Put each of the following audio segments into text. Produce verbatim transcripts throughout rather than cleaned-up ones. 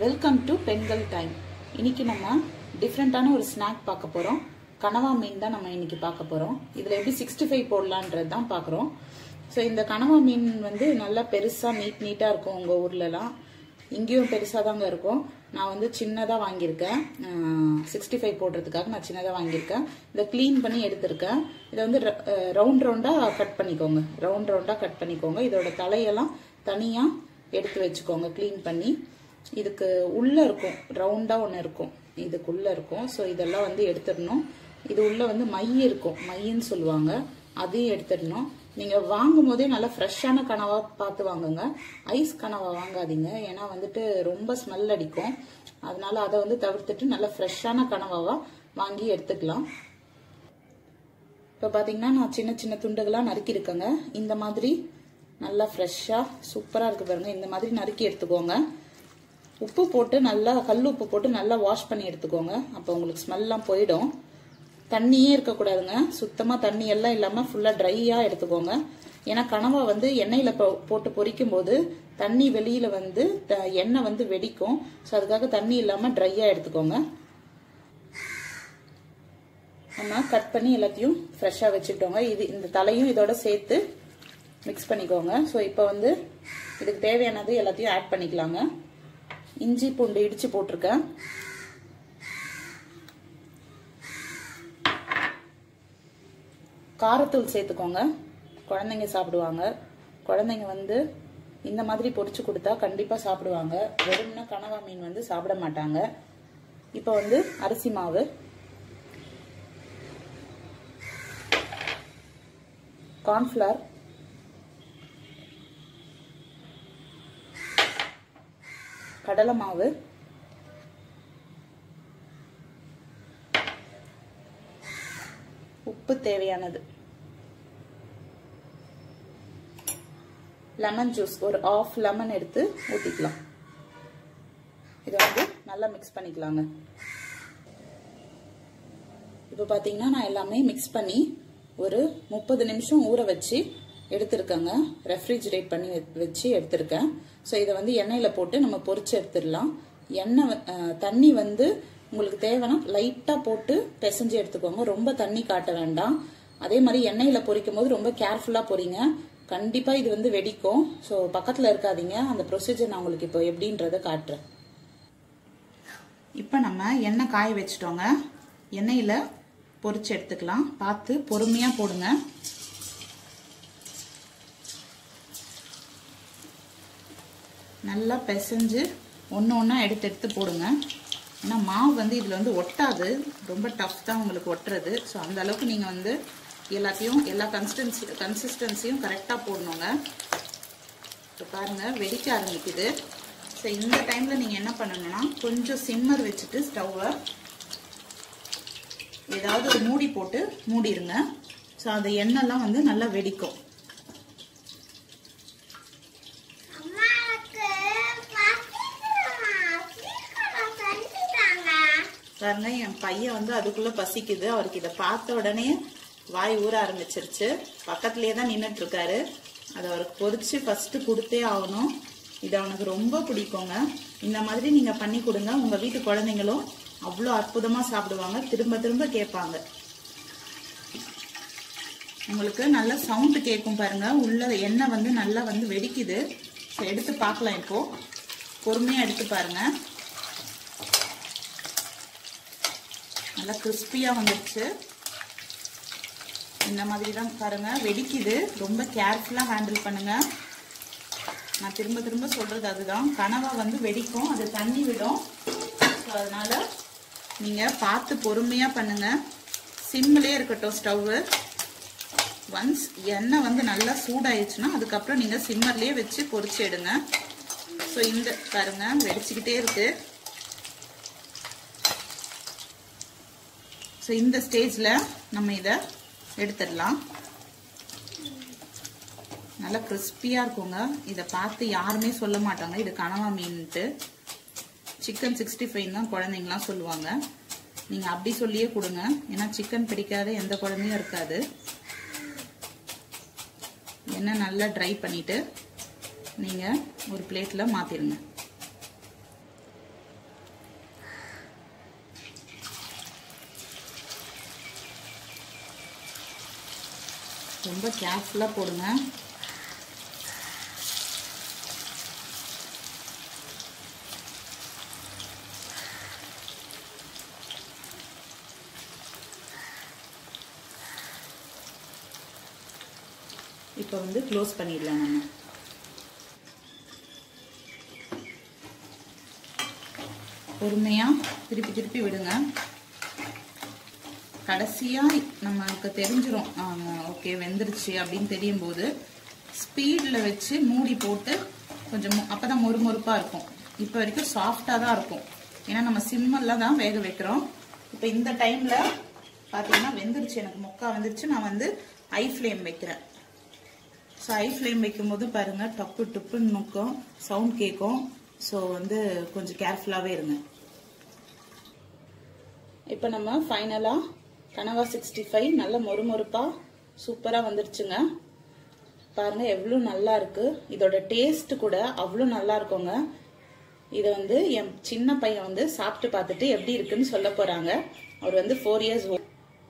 Welcome to பெண்கள் time. இன்னைக்கு நம்ம டிஃப்ரெண்டான ஒரு ஸ்நாக் பார்க்க போகிறோம். கனவா மீன் தான் நம்ம இன்னைக்கு பார்க்க போகிறோம். இதில் எப்படி சிக்ஸ்டி ஃபைவ் போடலான்றது தான் பார்க்குறோம். ஸோ இந்த கனவா மீன் வந்து நல்லா பெருசாக நீட் நீட்டாக இருக்கும். உங்கள் ஊர்லலாம் இங்கேயும் பெருசாக தாங்க இருக்கும். நான் வந்து சின்னதாக வாங்கியிருக்கேன். சிக்ஸ்டி ஃபைவ் போடுறதுக்காக நான் சின்னதாக வாங்கியிருக்கேன். இதை க்ளீன் பண்ணி எடுத்திருக்கேன். இதை வந்து ரவுண்ட் ரவுண்டாக கட் பண்ணிக்கோங்க. ரவுண்ட் ரவுண்டாக கட் பண்ணிக்கோங்க. இதோட தலையெல்லாம் தனியாக எடுத்து வச்சுக்கோங்க க்ளீன் பண்ணி. இதுக்கு உள்ளே இருக்கும், ரவுண்டாக ஒன்று இருக்கும், இதுக்குள்ளே இருக்கும். ஸோ இதெல்லாம் வந்து எடுத்துடணும். இது உள்ளே வந்து மை இருக்கும், மைன்னு சொல்லுவாங்க, அதையும் எடுத்துடணும். நீங்கள் வாங்கும் போதே நல்லா ஃப்ரெஷ்ஷான கனவா பார்த்து வாங்குங்க. ஐஸ் கனவா வாங்காதீங்க, ஏன்னா வந்துட்டு ரொம்ப ஸ்மெல் அடிக்கும். அதனால அதை வந்து தவிர்த்துட்டு நல்லா ஃப்ரெஷ்ஷான கனவாவாக வாங்கி எடுத்துக்கலாம். இப்போ பார்த்தீங்கன்னா நான் சின்ன சின்ன துண்டுகளாக நறுக்கியிருக்கேங்க. இந்த மாதிரி நல்லா ஃப்ரெஷ்ஷாக சூப்பராக இருக்குது பாருங்கள். இந்த மாதிரி நறுக்கி எடுத்துக்கோங்க. உப்பு போட்டு நல்லா, கல் உப்பு போட்டு நல்லா வாஷ் பண்ணி எடுத்துக்கோங்க. அப்போ உங்களுக்கு ஸ்மெல்லாம் போயிடும். தண்ணியே இருக்கக்கூடாதுங்க, சுத்தமாக தண்ணி எல்லாம் இல்லாமல் ஃபுல்லாக ட்ரையாக எடுத்துக்கோங்க. ஏன்னா கனவா வந்து எண்ணெயில் போட்டு பொரிக்கும் போது தண்ணி வெளியில் வந்து எண்ணெய் வந்து வெடிக்கும். ஸோ அதுக்காக தண்ணி இல்லாமல் ட்ரையாக எடுத்துக்கோங்க. நம்ம கட் பண்ணி எல்லாத்தையும் ஃப்ரெஷ்ஷாக வச்சுட்டோங்க. இது இந்த தலையும் இதோட சேர்த்து மிக்ஸ் பண்ணிக்கோங்க. ஸோ இப்போ வந்து இதுக்கு தேவையானது எல்லாத்தையும் ஆட் பண்ணிக்கலாங்க. இஞ்சி பூண்டு இடிச்சு போட்டிருக்கேன். காரத்தூள் சேர்த்துக்கோங்க. குழந்தைங்க சாப்பிடுவாங்க. குழந்தைங்க வந்து இந்த மாதிரி பொரிச்சு கொடுத்தா கண்டிப்பாக சாப்பிடுவாங்க. வெறும்னா கனவா மீன் வந்து சாப்பிட மாட்டாங்க. இப்போ வந்து அரிசி மாவு, கார்ன்ஃப்ளவர், கடலை மாவு, உப்பு தேவையானது, லெமன் ஜூஸ் ஒரு ஆஃப் லெமன் எடுத்து ஊற்றிக்கலாம். இதை வந்து நல்லா மிக்ஸ் பண்ணிக்கலாங்க. இப்போ பார்த்தீங்கன்னா நான் எல்லாமே மிக்ஸ் பண்ணி ஒரு முப்பது நிமிஷம் ஊற வச்சு எடுத்துருக்கேங்க. ரெஃப்ரிஜரேட் பண்ணி வச்சு எடுத்திருக்கேன். ஸோ இதை வந்து எண்ணெயில் போட்டு நம்ம பொரிச்சு எடுத்துடலாம். எண்ணெய் தண்ணி வந்து உங்களுக்கு தேவைன்னா லைட்டாக போட்டு பிசைஞ்சு எடுத்துக்கோங்க. ரொம்ப தண்ணி காட்ட வேண்டாம். அதே மாதிரி எண்ணெயில் பொரிக்கும் போது ரொம்ப கேர்ஃபுல்லாக பொரிங்க. கண்டிப்பாக இது வந்து வெடிக்கும். ஸோ பக்கத்தில் இருக்காதீங்க. அந்த ப்ரொசீஜர் நான் உங்களுக்கு இப்போ எப்படின்றத காட்டுறேன். இப்போ நம்ம எண்ணெய் காய வச்சுட்டோங்க. எண்ணெயில் பொரிச்சு எடுத்துக்கலாம். பார்த்து பொறுமையாக போடுங்க. நல்லா பிசைஞ்சு ஒன்று ஒன்றா எடுத்து எடுத்து போடுங்க. ஏன்னா மாவு வந்து இதில் வந்து ஒட்டாது, ரொம்ப டஃப் தான் உங்களுக்கு ஒட்டுறது. ஸோ அந்த அளவுக்கு நீங்கள் வந்து எல்லாத்தையும் எல்லா கன்சிஸ்டன்சி கன்சிஸ்டன்சியும் கரெக்டாக போடணுங்க. இப்போ பாருங்கள் வெடிக்க ஆரம்பிக்குது. ஸோ இந்த டைமில் நீங்கள் என்ன பண்ணணும்னா கொஞ்சம் சிம்மர் வச்சுட்டு ஸ்டவ்வை ஏதாவது ஒரு மூடி போட்டு மூடிடுங்க. ஸோ அந்த எண்ணெய்லாம் வந்து நல்லா வெடிக்கும். பாருங்க என் பையன் வந்து அதுக்குள்ள பசிக்குது. அவருக்கு இதை பார்த்த உடனே வாய் ஊற ஆரம்பிச்சிருச்சு. பக்கத்துலேயே தான் நின்றுட்டு இருக்காரு. அதை அவருக்கு பொரிச்சு ஃபர்ஸ்ட் கொடுத்தே ஆகணும். இது அவனுக்கு ரொம்ப பிடிக்குங்க. இந்த மாதிரி நீங்க பண்ணி கொடுங்க. உங்க வீட்டு குழந்தைங்களும் அவ்வளோ அற்புதமா சாப்பிடுவாங்க, திரும்ப திரும்ப கேட்பாங்க. உங்களுக்கு நல்ல சவுண்டு கேட்கும் பாருங்க. உள்ள எண்ணெய் வந்து நல்லா வந்து வெடிக்குது. எடுத்து பார்க்கலாம். இப்போ பொறுமையா எடுத்து பாருங்க. நல்லா கிறிஸ்பியா வந்துருச்சு. இந்த மாதிரி தான் பாருங்க வெடிக்குது. ரொம்ப கேர்ஃபுல்லா ஹேண்டில் பண்ணுங்க. நான் திரும்ப திரும்ப சொல்றது அதுதான். கனவா வந்து வெடிக்கும், அது தண்ணி விடும். அதனால நீங்க பார்த்து பொறுமையா பண்ணுங்க. சிம்மிலே இருக்கட்டும் ஸ்டவ். ஒன்ஸ் எண்ணெய் வந்து நல்லா சூடாயிடுச்சுன்னா அதுக்கப்புறம் நீங்க சிம்மர்லயே வச்சு பொரிச்சு எடுங்க. ஸோ இந்த பாருங்க வெடிச்சுக்கிட்டே இருக்கு. ஸோ இந்த ஸ்டேஜில் நம்ம இதை எடுத்துடலாம். நல்லா கிறிஸ்பியாக இருக்குங்க. இதை பார்த்து யாருமே சொல்ல மாட்டாங்க இது கனவா மீன்ட்டு. சிக்கன் சிக்ஸ்டி ஃபைவ் தான் குழந்தைங்களாம் சொல்லுவாங்க. நீங்கள் அப்படி சொல்லியே கொடுங்க. ஏன்னா சிக்கன் பிடிக்காத எந்த குழந்தையும் இருக்காது. எண்ணெய் நல்லா ட்ரை பண்ணிவிட்டு நீங்கள் ஒரு பிளேட்டில் மாற்றிடுங்க. ரொம்ப கேர்ஃபுல்லா போடுங்க. இப்போ வந்து க்ளோஸ் பண்ணிடலாம். நம்ம பொறுமையா திருப்பி திருப்பி விடுங்க. கடைசியா நமக்கு தெரிஞ்சிரும் ஓகே வெந்துருச்சு அப்படின்னு தெரியும் போது ஸ்பீட்ல வச்சு மூடி போட்டு கொஞ்சம் அப்பதான் மொறு மொறுப்பா இருக்கும். இப்போ வரைக்கும் சாஃப்டா தான் இருக்கும், ஏன்னா நம்ம சிம்மல்ல தான் வேக வைக்கிறோம். இப்போ இந்த டைம்ல பாத்தீங்கன்னா வெந்துருச்சு, எனக்கு முக்கா வெந்துருச்சு. நான் வந்து ஹை ஃப்ளேம் வைக்கிறேன். ஸோ ஹை ஃப்ளேம் வைக்கும் போது பாருங்க டப்பு டப்புன்னு நுக்கும் சவுண்ட் கேட்கும். ஸோ வந்து கொஞ்சம் கேர்ஃபுல்லாவே இருங்க. இப்போ நம்ம ஃபைனலா கனவா சிக்ஸ்டி ஃபைவ் நல்ல மொறுமொறுப்பா சூப்பரா வந்துருச்சுங்க. பாருங்க எவ்வளவு நல்லா இருக்கு. இதோட டேஸ்ட் கூட அவ்வளவு நல்லா இருக்குங்க. இதை வந்து என் சின்ன பையன் வந்து சாப்பிட்டு பார்த்துட்டு எப்படி இருக்குன்னு சொல்ல போறாங்க. அவர் வந்து ஃபோர் இயர்ஸ் ஓல்ட்.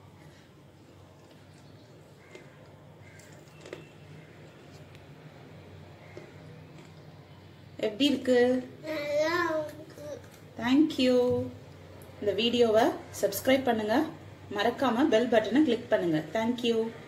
எப்படி இருக்கு? தேங்க்யூ. இந்த வீடியோவை சப்ஸ்கிரைப் பண்ணுங்க, மறக்காம பெல் பட்டனை கிளிக் பண்ணுங்க. தேங்க்யூ.